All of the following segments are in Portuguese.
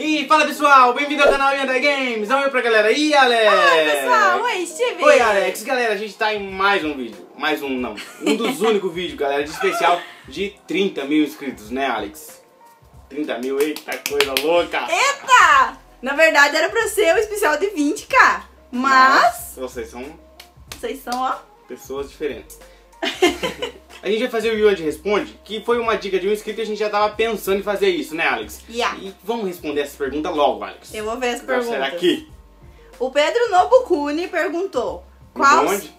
E fala pessoal, bem-vindo ao canal Yandai Games. Oi pra galera, e Alex? Oi pessoal, oi Steve. Oi Alex, galera, a gente tá em mais um vídeo. Um dos únicos vídeos, galera, de especial de 30 mil inscritos, né Alex? 30 mil, eita coisa louca. Eita! Na verdade era pra ser o especial de 20k. Mas vocês são ó, pessoas diferentes. A gente vai fazer o Yuanji Responde, que foi uma dica de um inscrito e a gente já tava pensando em fazer isso, né, Alex? Yeah. E vamos responder essa pergunta logo, Alex. Eu vou ver as perguntas. Será que? O Pedro Nobukuni perguntou: qual... Onde?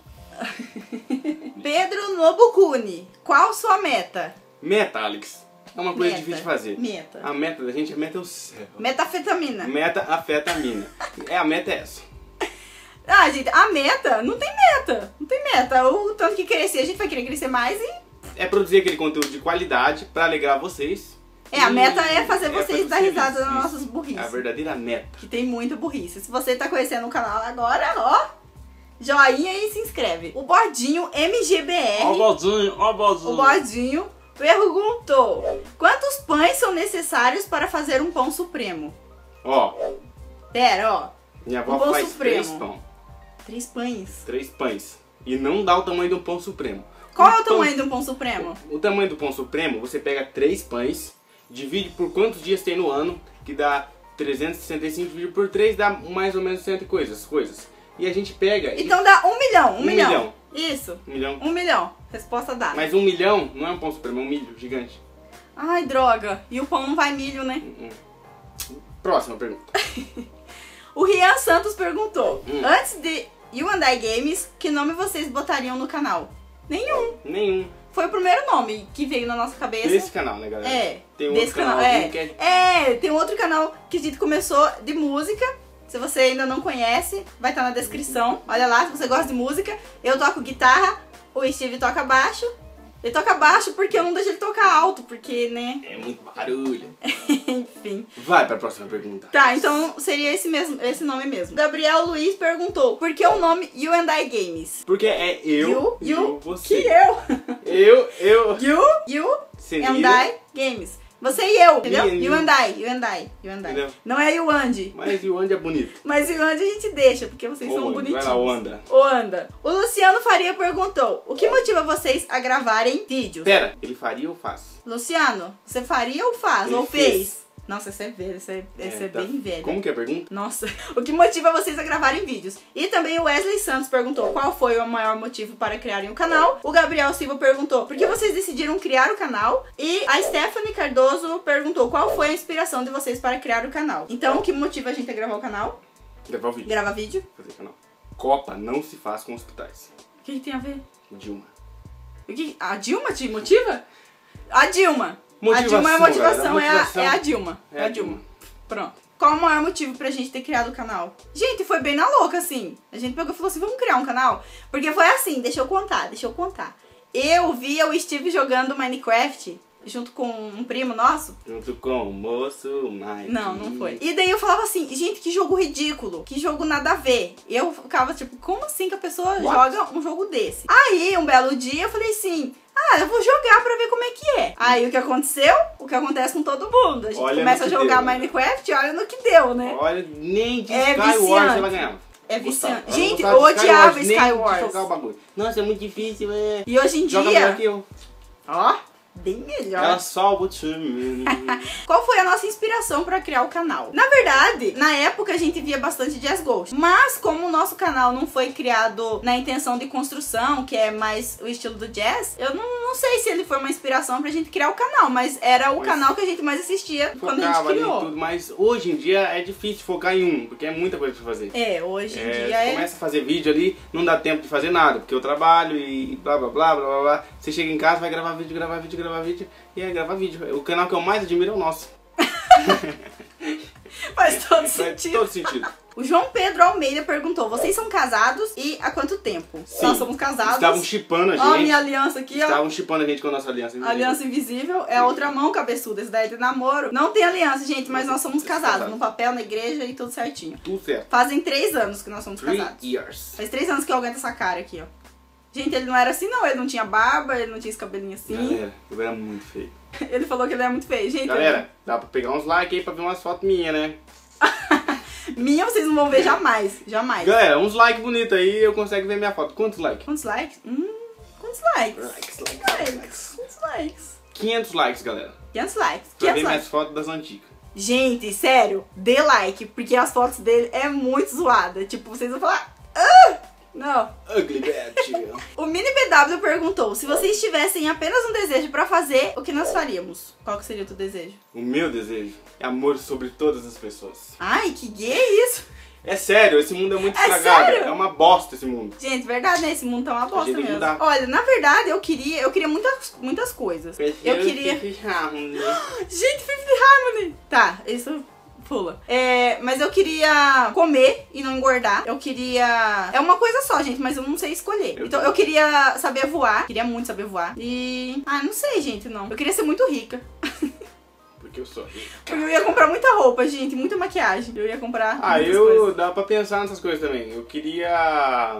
Pedro Nobukuni, qual sua meta? Meta, Alex. É uma coisa Meta. difícil de fazer. Meta. A meta da gente é meta o céu. Metafetamina. Meta afeta a mina. A meta é essa. Ah, gente, a meta não tem meta. Não tem meta. O tanto que crescer, a gente vai querer crescer mais e... É produzir aquele conteúdo de qualidade pra alegrar vocês. a meta é fazer vocês fazer dar risada isso. nas nossas burrices. É a verdadeira meta. Que tem muita burrice. Se você tá conhecendo o canal agora, ó, joinha e se inscreve. O Bordinho MGBR, Ó o bodinho, ó o bodinho. o Bordinho, perguntou: quantos pães são necessários para fazer um pão supremo? Ó, Pera, ó. minha Um avó pão faz supremo. 3 pão. 3 pães. 3 pães. E não dá o tamanho de um pão supremo. Qual é o tamanho de um pão supremo? O tamanho do pão supremo, você pega 3 pães, divide por quantos dias tem no ano, que dá 365 dividido por 3, dá mais ou menos 100 coisas. E a gente pega... Então dá 1 milhão. 1 milhão. milhão. Isso. 1 milhão. 1 milhão. Resposta dada. Mas 1 milhão não é um pão supremo, é um milho gigante. Ai, droga. E o pão não vai milho, né? Próxima pergunta. O Rian Santos perguntou: antes de Yandai Games, que nome vocês botariam no canal? Nenhum. Nenhum. Foi o primeiro nome que veio na nossa cabeça. Desse canal, né, galera? É. Tem desse outro canal. canalzinho que Tem outro canal que a gente começou de música. Se você ainda não conhece, vai estar na descrição. Olha lá, se você gosta de música. Eu toco guitarra, o Steve toca baixo. Ele toca baixo porque eu não deixo ele tocar alto, porque, né? É muito barulho. Enfim. Vai pra próxima pergunta. Tá, então seria esse nome mesmo. Gabriel Luiz perguntou: por que o nome Yandai Games? Porque é eu, você. Que eu. Eu. Seria... Yandai Games. Você e eu, entendeu? You. Yandai. Entendeu? Não é Yuandi. Mas o Andy é bonito. Mas Yuandi a gente deixa, porque vocês são Vai bonitinhos. lá, Wanda. Wanda. O Luciano Faria perguntou: o que motiva vocês a gravarem vídeos? Pera, ele faria ou faz? Luciano, você faria ou faz? Ele ou fez? fez. Nossa, esse é velho, esse é tá. bem velho. Como que é a pergunta? Nossa, o que motiva vocês a gravarem vídeos? E também o Wesley Santos perguntou qual foi o maior motivo para criarem o canal. O Gabriel Silva perguntou por que vocês decidiram criar o canal. E a Stephanie Cardoso perguntou qual foi a inspiração de vocês para criar o canal. Então, o que motiva a gente a gravar o canal? Gravar o vídeo. Gravar vídeo? Fazer canal. Copa não se faz com hospitais. O que tem a ver? Dilma. A Dilma te motiva? A Dilma. Motivação, a Dilma é a motivação, galera. é a Dilma. É a Dilma. Pronto. Qual o maior motivo pra gente ter criado o canal? Gente, foi bem na louca, assim. A gente pegou e falou assim, vamos criar um canal? Porque foi assim, deixa eu contar. Eu via o Steve jogando Minecraft junto com um primo nosso. Junto com o moço Mike. Não foi. E daí eu falava assim, gente, que jogo ridículo. Que jogo nada a ver. Eu ficava tipo, como assim que a pessoa joga um jogo desse? Aí, um belo dia, eu falei assim... eu vou jogar pra ver como é que é. Aí o que aconteceu? O que acontece com todo mundo. A gente começa a jogar Minecraft e olha no que deu, né? Olha, nem de É Skywars viciante. ela ganhava. É viciante. Gostava. Gente, Ela eu gostava de odiava nem de Skywars. jogar o bagulho. Nossa, é muito difícil, é. E hoje em Joga melhor que dia... eu. Ó, bem melhor. Ela salva o time. Qual foi a nossa inspiração pra criar o canal? Na verdade, na época a gente via bastante Jazz Ghost. Mas como o nosso canal não foi criado na intenção de construção, que é mais o estilo do jazz, eu não sei se ele foi uma inspiração pra gente criar o canal, mas era o canal que a gente mais assistia quando a gente Focava ali em criou. tudo, mas hoje em dia é difícil focar em um, porque é muita coisa pra fazer. Hoje em dia Você começa a fazer vídeo ali, não dá tempo de fazer nada, porque eu trabalho e blá blá blá blá blá blá. Você chega em casa, vai gravar vídeo, e aí gravar vídeo. O canal que eu mais admiro é o nosso. Faz todo Faz sentido. todo sentido. O João Pedro Almeida perguntou: vocês são casados e há quanto tempo? Sim. Nós somos casados. Estavam chipando a gente. Ó, minha aliança aqui, ó. Estavam chipando a gente com a nossa aliança invisível. Aliança invisível é a outra mão cabeçuda, esse daí é de namoro. Não tem aliança, gente, mas nós somos casados. No papel, na igreja e tudo certinho. Tudo certo. Fazem 3 anos que nós somos 3 casados. years. Faz 3 anos que eu aguento essa cara aqui, ó. Gente, ele não era assim não, ele não tinha barba, ele não tinha esse cabelinho assim. Galera, eu era muito feio. Ele falou que ele é muito feio, gente. Galera, dá pra pegar uns likes aí pra ver umas fotos minhas, né? Minha vocês não vão ver jamais. Jamais. Galera, uns likes bonitos aí eu consigo ver minha foto. Quantos likes? Quantos likes? Quantos likes? Quantos likes? 500 likes, galera. 500 likes. Pra 500 ver likes. minhas fotos das antigas. Gente, sério, dê like, porque as fotos dele é muito zoada. Tipo, vocês vão falar... Não. Ugly bad. O Mini BW perguntou, se vocês tivessem apenas um desejo pra fazer, o que nós faríamos? Qual que seria o teu desejo? O meu desejo é amor sobre todas as pessoas. Ai, que gay é isso? É sério, esse mundo é muito É estragado. sério? É uma bosta esse mundo. Gente, verdade, né? Esse mundo tá uma bosta tem que mesmo. mudar. Olha, na verdade, eu queria muitas coisas. Eu queria... Gente, Fifth Harmony! Tá, isso... Pula. Mas eu queria comer e não engordar. Eu queria... É uma coisa só, gente, mas eu não sei escolher. Então eu queria saber voar. Queria muito saber voar. E... Ah, não sei, gente, não. Eu queria ser muito rica. Porque eu sou rica. Porque eu ia comprar muita roupa, gente. Muita maquiagem. Eu ia comprar muitas eu... coisas. Dá pra pensar nessas coisas também. Eu queria...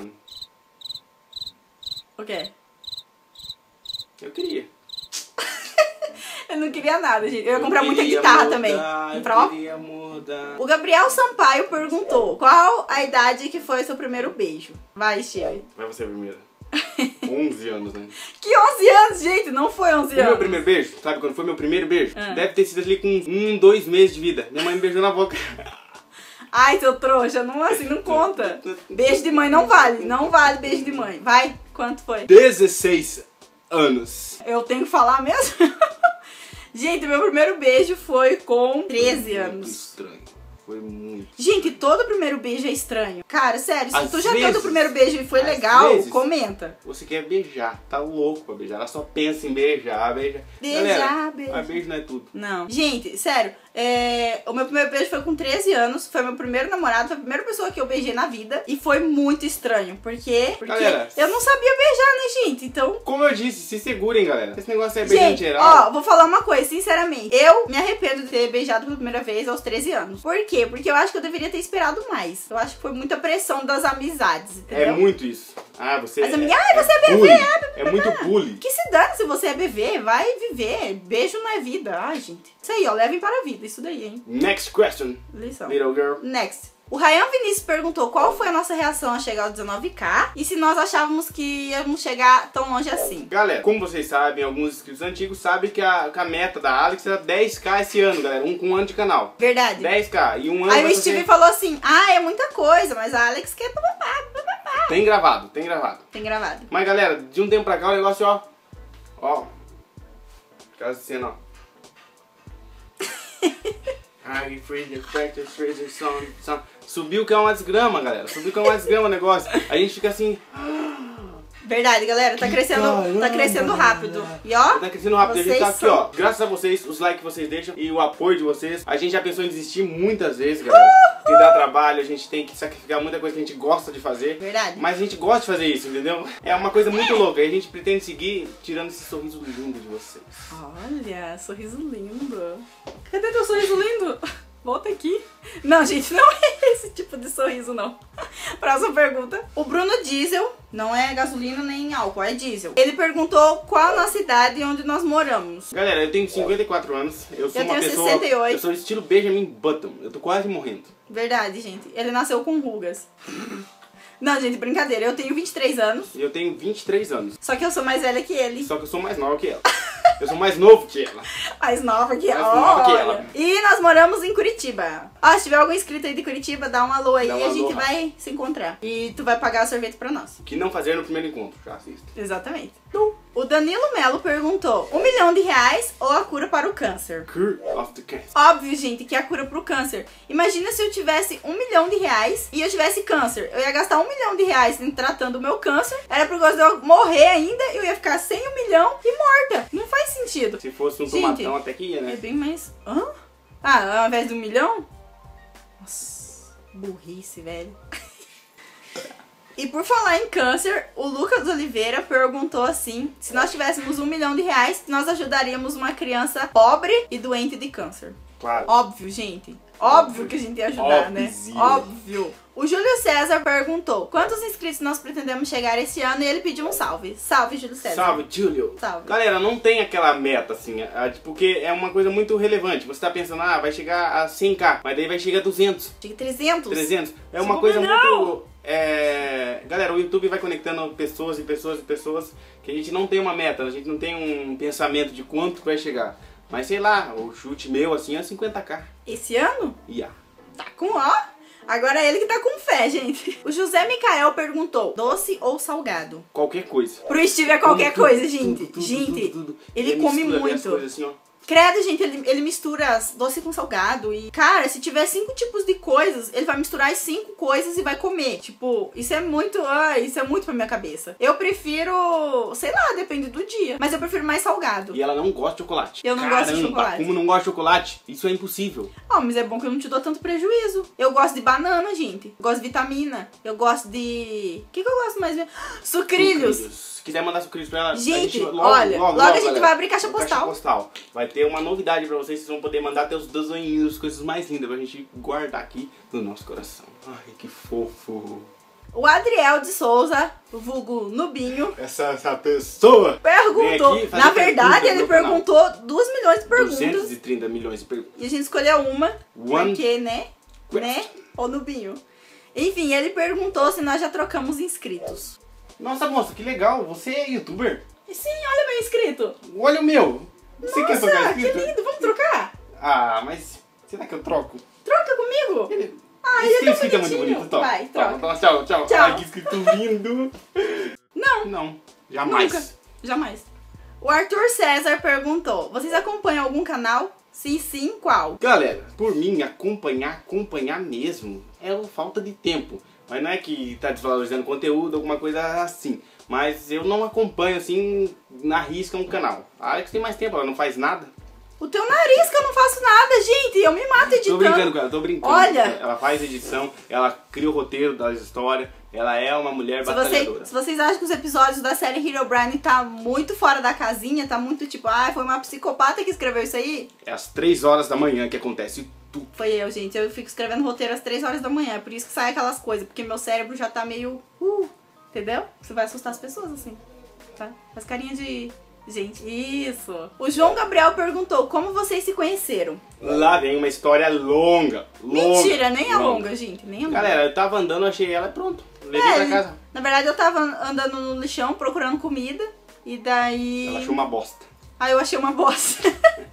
O quê? Eu queria. Eu não queria nada, gente. Eu ia comprar muita guitarra também. Eu queria mudar. O Gabriel Sampaio perguntou, qual a idade que foi seu primeiro beijo? Vai, Steve. Vai você primeiro. 11 anos, né? Que 11 anos, gente? Não foi 11 O meu anos. primeiro beijo, sabe quando foi meu primeiro beijo? Ah. Deve ter sido ali com 2 meses de vida. Minha mãe me beijou na boca. Ai, seu trouxa, não assim, não conta. Beijo de mãe não vale. Não vale beijo de mãe. Vai, quanto foi? 16 anos. Eu tenho que falar mesmo? Gente, meu primeiro beijo foi com 13 anos. Muito estranho. Foi muito. Gente, todo primeiro beijo é estranho. Cara, sério, se Às tu já vezes- teve o primeiro beijo e foi às legal, vezes- comenta. Você quer beijar, tá louco pra beijar. Ela só pensa em beijar, beijar. Beijar, Galera, beijar. mas beijo não é tudo. Não. Gente, sério, o meu primeiro beijo foi com 13 anos, foi meu primeiro namorado, foi a primeira pessoa que eu beijei na vida e foi muito estranho, porque Galera, eu não sabia beijar, né, gente? Então, Como eu disse, se segurem, galera. Esse negócio é beijar em gente, geral. ó, vou falar uma coisa, sinceramente, eu me arrependo de ter beijado pela primeira vez aos 13 anos. Por quê? Porque eu acho que eu deveria ter esperado mais. Eu acho que foi muita pressão das amizades, entendeu? É muito isso. Ah, você Mas é, a minha, você é bebê, bullying. É muito bullying. Que se dane se você é bebê, vai viver. Beijo não é vida. Ai, gente. Isso aí, ó, levem para a vida, isso daí, hein? Next question, Lição. little girl. Next. O Ryan Vinícius perguntou qual foi a nossa reação a chegar aos 19k e se nós achávamos que íamos chegar tão longe assim. Galera, como vocês sabem, alguns inscritos antigos sabem que a meta da Alex era 10k esse ano, galera. Com um ano de canal. Verdade. 10k. E um ano Aí vai o Steve fazer... falou assim, é muita coisa, mas a Alex quer papapá. Tem gravado, tem gravado. Tem gravado. Mas, galera, de um tempo pra cá o negócio, ó. Aquela cena, ó. Ai, freezer, practice, freezer, sound. Subiu que é uma desgrama, galera. Subiu que é uma desgrama o negócio. A gente fica assim... Verdade, galera, tá crescendo rápido. E ó, Tá crescendo rápido. A gente tá vocês aqui, ó. Graças a vocês, os likes que vocês deixam e o apoio de vocês. A gente já pensou em desistir muitas vezes, galera. Que dá trabalho, a gente tem que sacrificar muita coisa que a gente gosta de fazer. Verdade. Mas a gente gosta de fazer isso, entendeu? É uma coisa muito louca. E a gente pretende seguir tirando esse sorriso lindo de vocês. Olha, sorriso lindo. Cadê teu sorriso lindo? Volta aqui. Não, gente, não é esse tipo de sorriso, não. Próxima pergunta. O Bruno Diesel, não é gasolina nem álcool, é diesel. Ele perguntou qual a nossa idade e onde nós moramos. Galera, eu tenho 54 anos. Eu sou uma tenho pessoa... 68. Eu sou estilo Benjamin Button. Eu tô quase morrendo. Verdade, gente. Ele nasceu com rugas. Não, gente, brincadeira. Eu tenho 23 anos, E eu tenho 23 anos. só que eu sou mais velha que ele. Só que eu sou mais nova que ela. Eu sou mais novo que ela. Mais nova que ela. Mais nova que Olha. ela. E nós moramos em Curitiba. Ó, se tiver algum inscrito aí de Curitiba, dá um alô aí Dá um e a gente alô. vai se encontrar. E tu vai pagar sorvete pra nós. O que não fazer no primeiro encontro. Já assista. Exatamente. O Danilo Melo perguntou: R$1 milhão ou a cura para o câncer? Cure of the cancer. Óbvio, gente, que é a cura pro câncer. Imagina se eu tivesse R$1 milhão e eu tivesse câncer. Eu ia gastar R$1 milhão tratando o meu câncer. Era por causa de eu morrer ainda. Eu ia ficar sem R$1 milhão e morta. Não faz sentido. Se fosse um Gente, tomatão até que ia, É né? bem mais... Hã? Ah, ao invés de R$1 milhão? Nossa, burrice, velho. E por falar em câncer, o Lucas Oliveira perguntou assim: se nós tivéssemos R$1 milhão, nós ajudaríamos uma criança pobre e doente de câncer. Claro. Óbvio, gente. Óbvio que a gente ia ajudar, né? Óbvio. Óbvio. O Júlio César perguntou quantos inscritos nós pretendemos chegar esse ano e ele pediu um salve. Salve, Júlio César. Salve, Júlio. Salve. Galera, não tem aquela meta, assim, porque é uma coisa muito relevante. Você tá pensando, vai chegar a 100k, mas daí vai chegar a 200. Chega 300. 300. É uma coisa muito... Galera, o YouTube vai conectando pessoas e pessoas e pessoas que a gente não tem uma meta, a gente não tem um pensamento de quanto vai chegar. Mas sei lá, o chute meu, assim, é 50k. Esse ano? Tá com ó. Agora é ele que tá com fé, gente. O José Micael perguntou, doce ou salgado? Qualquer coisa. Pro Steve é qualquer Tudo, coisa, tudo, gente. tudo, Gente, tudo. ele come mistura bem as muito. coisas assim, ó. Credo, gente, ele mistura doce com salgado. E, cara, se tiver 5 tipos de coisas, ele vai misturar as 5 coisas e vai comer. Tipo, isso é muito pra minha cabeça. Eu prefiro, sei lá, depende do dia. Mas eu prefiro mais salgado. E ela não gosta de chocolate. Eu não gosto de chocolate. Como não gosta de chocolate? Isso é impossível. Mas é bom que eu não te dou tanto prejuízo. Eu gosto de banana, gente. Eu gosto de vitamina. Eu gosto de... O que eu gosto mais? Sucrilhos. Se quiser mandar sucrilhos pra ela, gente, logo logo a gente galera, vai abrir caixa postal. Vai ter uma novidade pra vocês vão poder mandar até os desenhos, coisas mais lindas pra gente guardar aqui no nosso coração. Ai, que fofo. O Adriel de Souza, o vulgo Nubinho, essa pessoa perguntou. Na verdade, ele perguntou 2 milhões de perguntas. 230 milhões de perguntas. E a gente escolheu uma, porque, né? Ô Nubinho. Enfim, ele perguntou se nós já trocamos inscritos. Nossa, moça, que legal. Você é youtuber? Sim, olha meu inscrito. Olha o meu. Você quer trocar inscrito? Que lindo. Vamos trocar? Mas será que eu troco? Troca comigo. Ele Ele é inscrito tão é muito bonitinho. bonito. Top. Vai, troca. Tchau. Tchau. Ai, que inscrito lindo. Não. Jamais. Nunca. Jamais. O Arthur César perguntou, vocês acompanham algum canal? Se sim, qual? Galera, por mim, acompanhar mesmo é falta de tempo. Mas não é que tá desvalorizando conteúdo, alguma coisa assim. Mas eu não acompanho, assim, na risca um canal. A Alex tem mais tempo, ela não faz nada. O teu nariz que eu não faço nada, gente. Eu me mato editando. Tô brincando com ela, tô brincando. Olha. Ela faz edição, ela cria o roteiro das histórias. Ela é uma mulher batalhadora. Se vocês acham que os episódios da série Herobrine tá muito fora da casinha, tá muito tipo, foi uma psicopata que escreveu isso aí? É às 3 horas da manhã que acontece tudo. Foi eu, gente. Eu fico escrevendo roteiro às 3 horas da manhã. É por isso que sai aquelas coisas. Porque meu cérebro já tá meio... entendeu? Você vai assustar as pessoas, assim. Tá? As carinhas de... Gente, isso. O João Gabriel perguntou, como vocês se conheceram? Lá vem uma história longa. Mentira, nem é longa, gente. Nem é longa. Galera, eu tava andando, achei ela e pronto. Levei pra casa. Na verdade, eu tava andando no lixão procurando comida. E daí... Ela achou uma bosta. Eu achei uma bosta.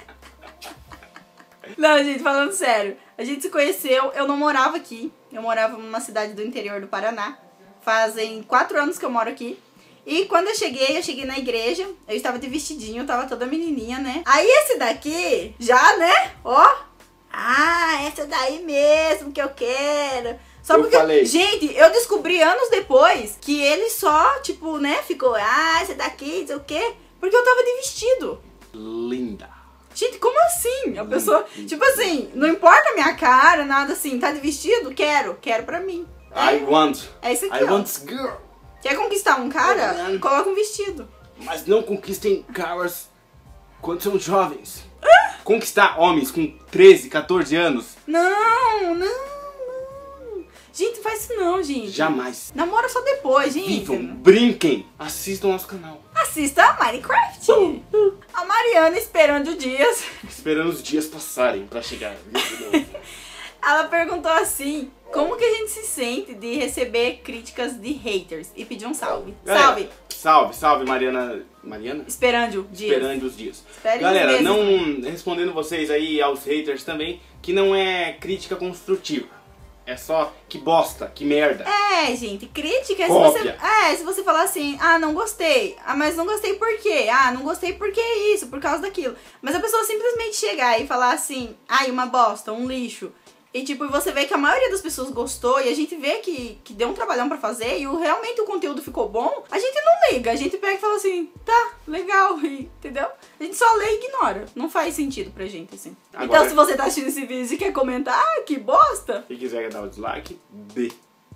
Não, gente, falando sério. A gente se conheceu, eu não morava aqui. Eu morava numa cidade do interior do Paraná. Fazem 4 anos que eu moro aqui. E quando eu cheguei na igreja. Eu estava de vestidinho, eu tava toda menininha, né? Aí esse daqui, já, né? Essa daí mesmo que eu quero. Só porque, falei. gente, eu descobri anos depois que ele só, tipo, né, ficou, esse daqui, não sei o quê. Porque eu tava de vestido. Linda. Gente, como assim? A pessoa, tipo assim, não importa a minha cara, nada assim, tá de vestido? Quero pra mim. É isso aqui, I want girl. Quer conquistar um cara? Coloca um vestido. Mas não conquistem caras quando são jovens. Conquistar homens com 13, 14 anos? Não. Gente, faz isso não, gente. Jamais. Namora só depois, gente. Vivam, brinquem, assistam nosso canal. Assista Minecraft. A Mariana esperando dias. Esperando os dias passarem pra chegar. Ela perguntou assim, como que a gente se sente de receber críticas de haters? E pediu um salve. Galera, salve, Mariana. Mariana? Esperando os dias. Galera, não respondendo vocês aí aos haters também, que não é crítica construtiva. É só que bosta, que merda. Gente, crítica é se você falar assim, não gostei. Mas não gostei por quê? Não gostei porque isso, por causa daquilo. Mas a pessoa simplesmente chegar e falar assim, uma bosta, um lixo. E tipo, você vê que a maioria das pessoas gostou e a gente vê que deu um trabalhão pra fazer e realmente o conteúdo ficou bom, a gente não liga, a gente pega e fala assim, tá, legal, entendeu? A gente só lê e ignora, não faz sentido pra gente, assim. Agora, então se você tá assistindo esse vídeo e quer comentar, que bosta! Se quiser dar o dislike, dê.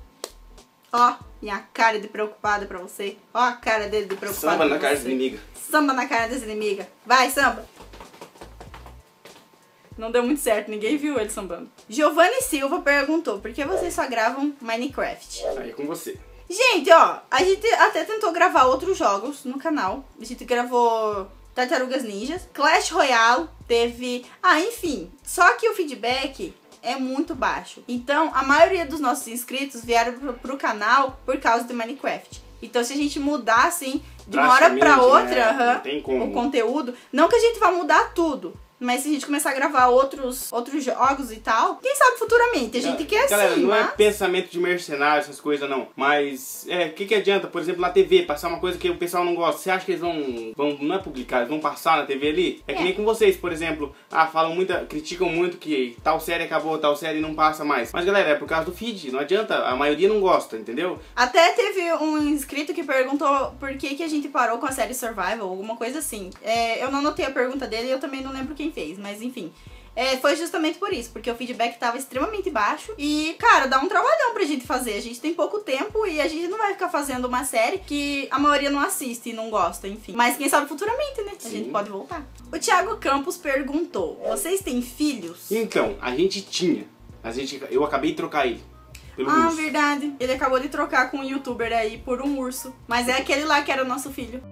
Minha cara de preocupada pra você. A cara dele de preocupada. Samba na cara das inimigas. Samba na cara das inimigas. Vai, samba! Não deu muito certo, ninguém viu ele sambando. Giovanni Silva perguntou, por que vocês só gravam Minecraft? Aí com você. Gente, ó, a gente até tentou gravar outros jogos no canal. A gente gravou Tartarugas Ninjas, Clash Royale, teve... enfim. Só que o feedback é muito baixo. Então, a maioria dos nossos inscritos vieram pro canal por causa do Minecraft. Então, se a gente mudar, assim, de uma hora pra outra, né? Não tem como. o conteúdo, não que a gente vá mudar tudo, mas se a gente começar a gravar outros jogos e tal, quem sabe futuramente, a gente quer galera, sim, não mas... é pensamento de mercenário, essas coisas não. Mas, o que adianta, por exemplo, na TV, passar uma coisa que o pessoal não gosta. Você acha que eles vão não é publicar, eles vão passar na TV ali? É que nem com vocês, por exemplo. Falam muito, criticam muito que tal série acabou, tal série não passa mais. Mas, galera, é por causa do feed, não adianta, a maioria não gosta, entendeu? Até teve um inscrito que perguntou por que a gente parou com a série Survival, alguma coisa assim. Eu não anotei a pergunta dele e eu também não lembro quem fez, mas enfim. Foi justamente por isso, porque o feedback tava extremamente baixo e, cara, dá um trabalhão pra gente fazer. A gente tem pouco tempo e a gente não vai ficar fazendo uma série que a maioria não assiste e não gosta, enfim. Mas quem sabe futuramente, né? A gente pode voltar. O Thiago Campos perguntou, vocês têm filhos? Então, a gente tinha. Eu acabei de trocar ele. Pelo urso. Verdade. Ele acabou de trocar com um youtuber aí por um urso. Mas é aquele lá que era o nosso filho.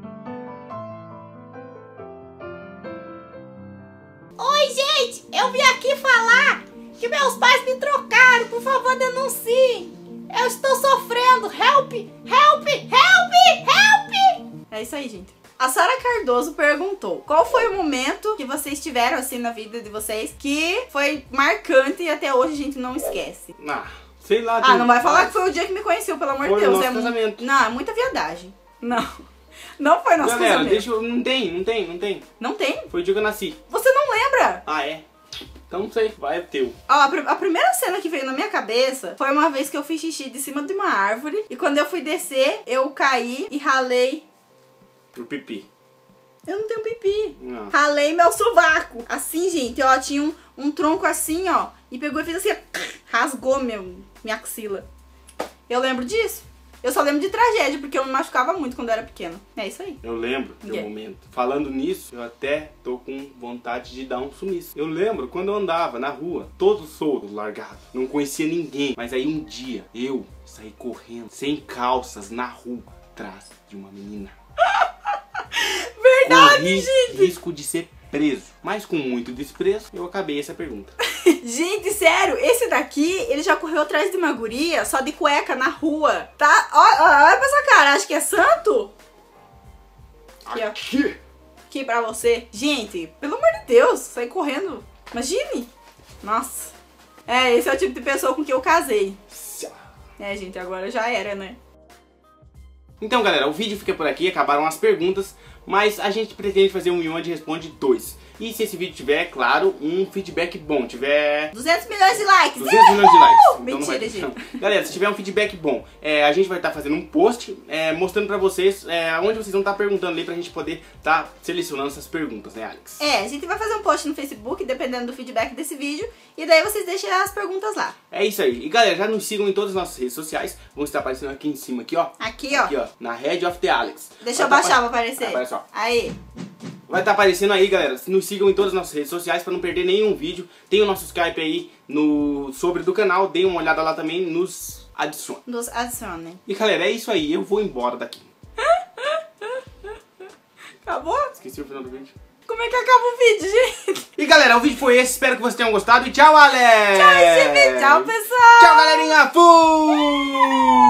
Oi, gente! Eu vim aqui falar que meus pais me trocaram. Por favor, denunciem. Eu estou sofrendo. Help! Help! Help! Help! É isso aí, gente. A Sara Cardoso perguntou, qual foi o momento que vocês tiveram assim na vida de vocês que foi marcante e até hoje a gente não esquece? Sei lá. Não vai falar que foi o dia que me conheceu, pelo amor de Deus. Foi o nosso casamento. Não, é muita viadagem. Não foi nosso casamento. Galera, não tem. Não tem? Foi o dia que eu nasci. Você não lembra? É? Então não sei, vai teu. A primeira cena que veio na minha cabeça foi uma vez que eu fiz xixi de cima de uma árvore e quando eu fui descer, eu caí e ralei... Pro pipi. Eu não tenho pipi. Não. Ralei meu sovaco. Assim, gente, ó, tinha um tronco assim, ó, e pegou e fez assim, rasgou minha axila. Eu lembro disso. Eu só lembro de tragédia, porque eu me machucava muito quando eu era pequena. É isso aí. Eu lembro do momento. Falando nisso, eu até tô com vontade de dar um sumiço. Eu lembro quando eu andava na rua, todo solto, largado. Não conhecia ninguém. Mas aí um dia, eu saí correndo, sem calças, na rua, atrás de uma menina. Verdade, gente! Risco de ser preso. Mas com muito desprezo, eu acabei essa pergunta. Gente, sério, esse daqui, ele já correu atrás de uma guria só de cueca na rua. Tá? Olha pra essa cara, acho que é santo? Aqui, ó. Aqui pra você. Gente, pelo amor de Deus, sair correndo. Imagine. Nossa. Esse é o tipo de pessoa com quem eu casei. Gente, agora já era, né? Então, galera, o vídeo fica por aqui, acabaram as perguntas, mas a gente pretende fazer um Onde Responde 2. E se esse vídeo tiver, claro, um feedback bom, tiver... 200 milhões de likes! 200 milhões de likes! Então Mentira, gente. Galera, se tiver um feedback bom, a gente vai estar fazendo um post mostrando pra vocês onde vocês vão estar perguntando ali pra gente poder estar selecionando essas perguntas, né, Alex? A gente vai fazer um post no Facebook, dependendo do feedback desse vídeo, e daí vocês deixem as perguntas lá. É isso aí. E galera, já nos sigam em todas as nossas redes sociais, vão estar aparecendo aqui em cima, aqui ó. Aqui ó, na Head of the Alex. Deixa eu baixar pra aparecer. Aparece, ó. Aí. Vai estar aparecendo aí, galera. Nos sigam em todas as nossas redes sociais para não perder nenhum vídeo. Tem o nosso Skype aí sobre do canal. Deem uma olhada lá também. Nos adicione. Nos adicione. E galera, é isso aí. Eu vou embora daqui. Acabou? Esqueci o final do vídeo. Como é que acaba o vídeo, gente? E galera, o vídeo foi esse. Espero que vocês tenham gostado. E tchau, Alex! Tchau, gente. Tchau, pessoal! Tchau, galerinha! Fui!